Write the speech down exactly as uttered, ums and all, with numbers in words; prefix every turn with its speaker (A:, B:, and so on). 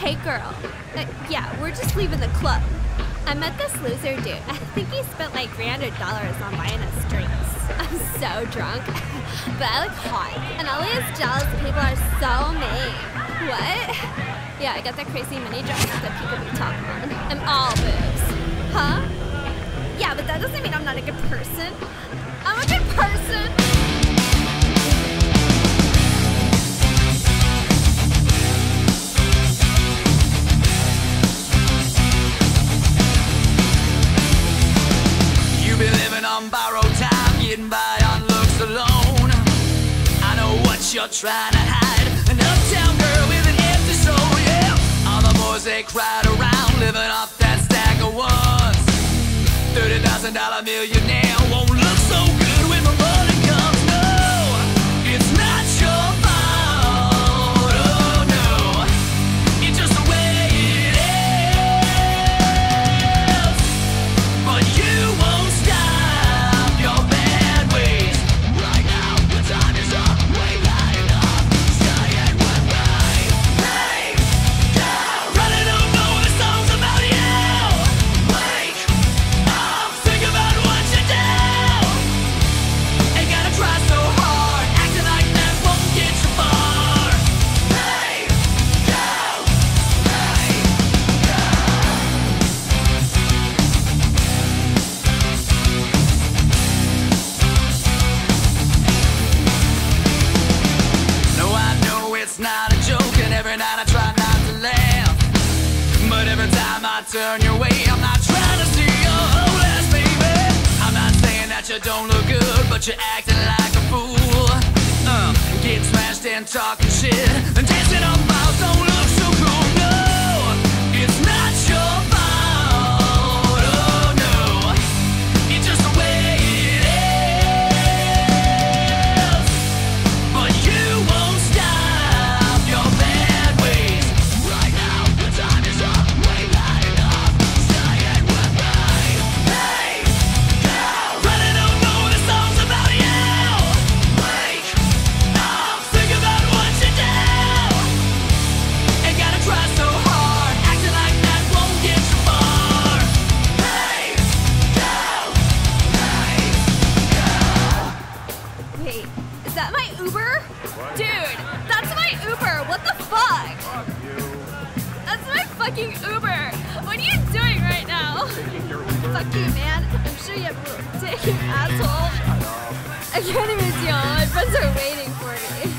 A: Hey girl. Uh, yeah, we're just leaving the club. I met this loser dude. I think he spent like three hundred dollars on buying us drinks. I'm so drunk. But I look hot. And all these jealous people are so mean. What? Yeah, I got that crazy mini dress with the peekaboo top on. I'm all boobs. Huh? Yeah, but that doesn't mean I'm not a good person. I'm a good person.
B: On borrowed time, getting by on looks alone. I know what you're trying to hide. An uptown girl with an empty soul, yeah. All the boys they cried around, living off that stack of ones. Thirty thousand dollar millionaire won't look so good when my money comes. No, it's not your fault. Oh no, it's just the way it is. But you won't stop. It's not a joke, and every night I try not to laugh. But every time I turn your way, I'm not trying to see your whole ass, baby. I'm not saying that you don't look good, but you're acting like a fool. uh, Getting smashed and talking shit and dancing on miles don't look so cool. No, it's not your fault. Oh no, it's just the way it is. But you won't stop.
A: Wait, is that my Uber? Dude, that's my Uber. What the fuck?
C: Fuck you.
A: That's my fucking Uber. What are you doing right now?
C: Taking your Uber.
A: Fuck you, man. I'm sure you have a little dick, you asshole.
C: Shut up.
A: I can't even deal. My friends are waiting for me.